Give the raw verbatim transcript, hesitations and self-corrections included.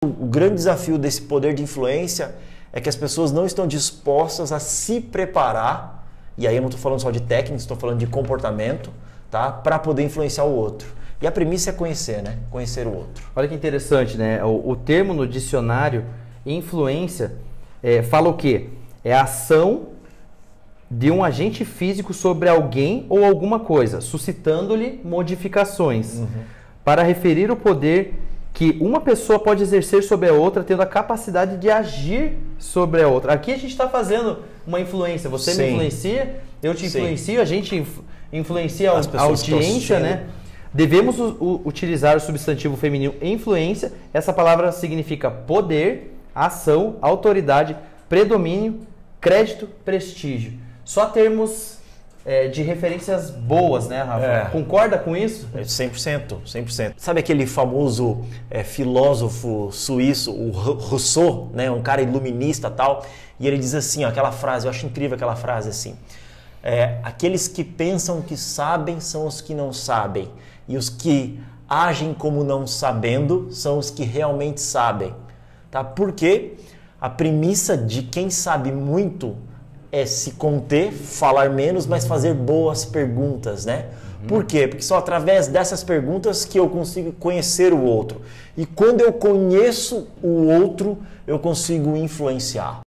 O grande desafio desse poder de influência é que as pessoas não estão dispostas a se preparar, e aí eu não estou falando só de técnica, estou falando de comportamento, tá? Para poder influenciar o outro. E a premissa é conhecer, né? Conhecer o outro. Olha que interessante, né? O, o termo no dicionário, influência, é, fala o quê? É a ação de um agente físico sobre alguém ou alguma coisa, suscitando-lhe modificações, uhum. para referir o poder que uma pessoa pode exercer sobre a outra, tendo a capacidade de agir sobre a outra. Aqui a gente está fazendo uma influência. Você Sim. me influencia, eu te influencio, Sim. a gente influ influencia a audiência, né? Devemos u, u, utilizar o substantivo feminino influência. Essa palavra significa poder, ação, autoridade, predomínio, crédito, prestígio. Só termos é, de referências boas, né, Rafa? É. Concorda com isso? cem por cento, cem por cento. Sabe aquele famoso é, filósofo suíço, o Rousseau, né, um cara iluminista e tal, e ele diz assim, ó, aquela frase, eu acho incrível aquela frase assim, é, aqueles que pensam que sabem são os que não sabem, e os que agem como não sabendo são os que realmente sabem. Tá? Porque a premissa de quem sabe muito é se conter, falar menos, mas fazer boas perguntas, né? Uhum. Por quê? Porque só através dessas perguntas que eu consigo conhecer o outro. E quando eu conheço o outro, eu consigo influenciar.